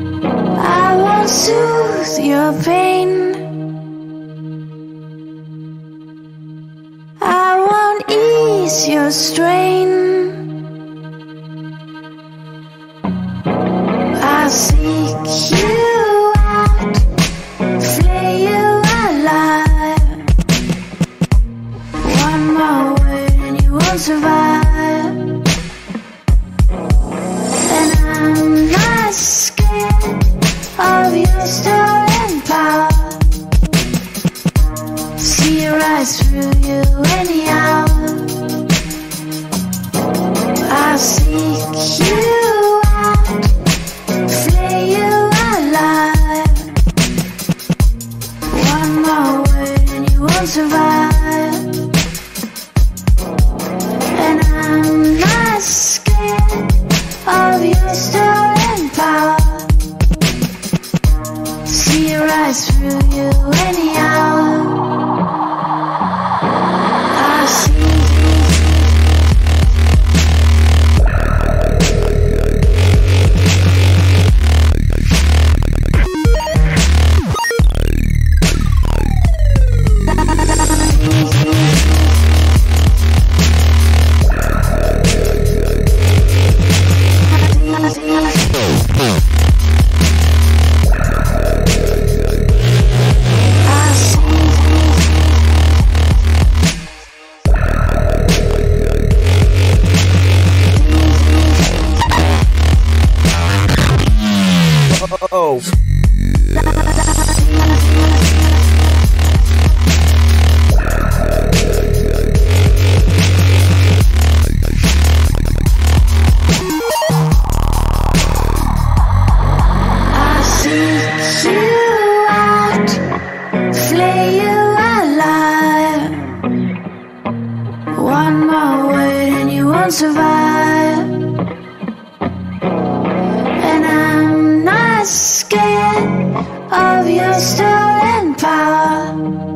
I won't soothe your pain. I won't ease your strain. I'll seek you out, flay you alive. One more word and you won't survive. And I'm not scared of your stolen power. See right through you anyhow. I'll seek you out, flay you alive. One more word and you won't survive. And I'm not scared of your stolen power. See right through you anyhow. I see survive. And I'm not scared of your stolen power.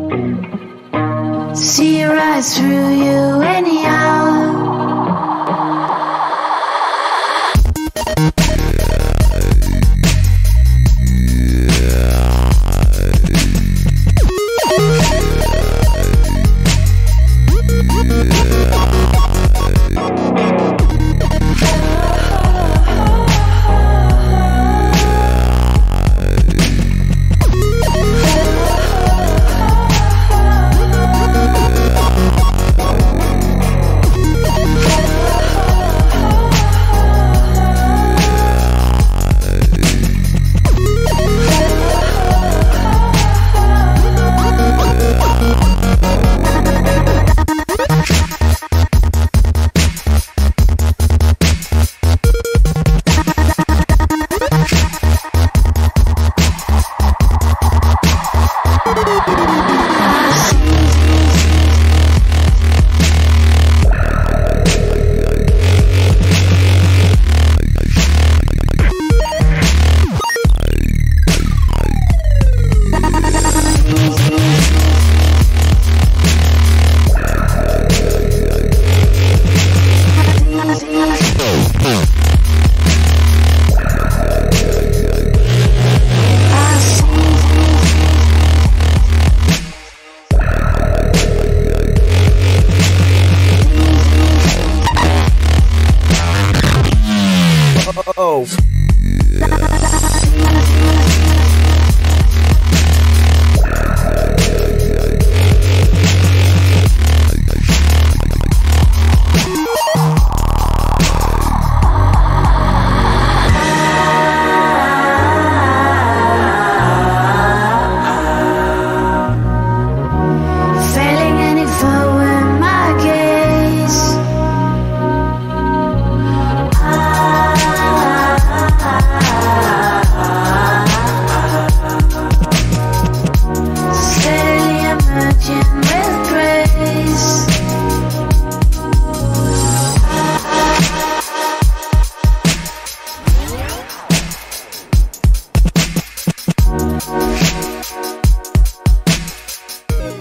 See right through you anyhow. Oh.